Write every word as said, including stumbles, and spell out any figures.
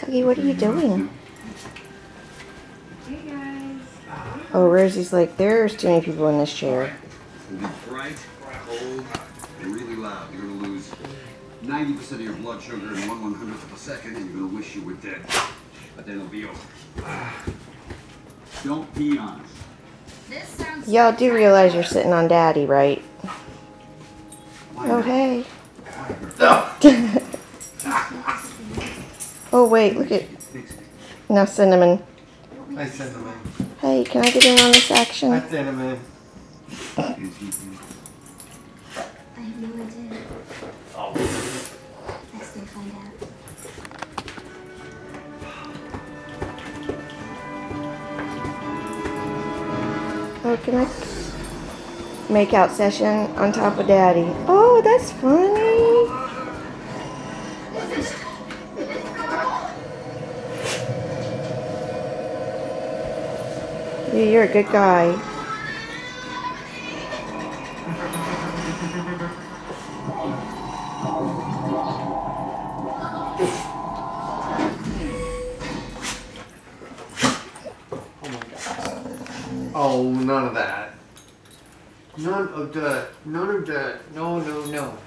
Huggy, what are you doing? Hey guys. Oh, Rosie's like, there's too many people in this chair. It'll be bright, cold, and really loud. You're gonna lose ninety percent of your blood sugar in one one hundredth of a second, and you're gonna wish you were dead. But then it'll be over. Don't pee on us. This sounds Y'all do realize you're sitting on Daddy, right? Why Oh, not? hey. Oh, wait, look at... Now, Cinnamon. Hi, Cinnamon. Hey, can I get in on this Hi, action? Cinnamon. I have no idea. Oh. I still find out. Oh, can I... Make out session on top of Daddy. Oh, that's funny. Yeah, you're a good guy. Oh, none of that. None of that. None of that. No, no, no.